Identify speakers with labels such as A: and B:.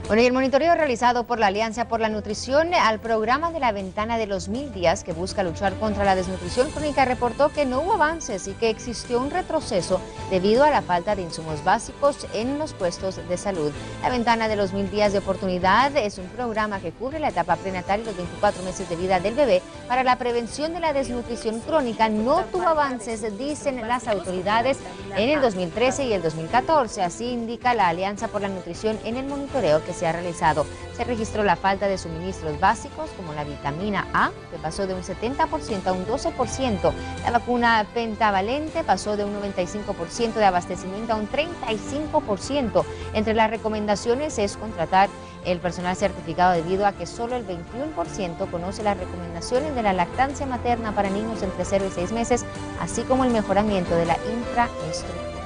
A: Bueno, y el monitoreo realizado por la Alianza por la Nutrición al programa de la Ventana de los 1000 días que busca luchar contra la desnutrición crónica reportó que no hubo avances y que existió un retroceso debido a la falta de insumos básicos en los puestos de salud. La Ventana de los 1000 días de oportunidad es un programa que cubre la etapa prenatal y los 24 meses de vida del bebé para la prevención de la desnutrición crónica. No tuvo avances, dicen las autoridades, en el 2013 y el 2014. Así indica la Alianza por la Nutrición en el monitoreo que se ha realizado. Se registró la falta de suministros básicos como la vitamina A, que pasó de un 70% a un 12%. La vacuna pentavalente pasó de un 95% de abastecimiento a un 35%. Entre las recomendaciones es contratar el personal certificado debido a que solo el 21% conoce las recomendaciones de la lactancia materna para niños entre 0 y 6 meses, así como el mejoramiento de la infraestructura.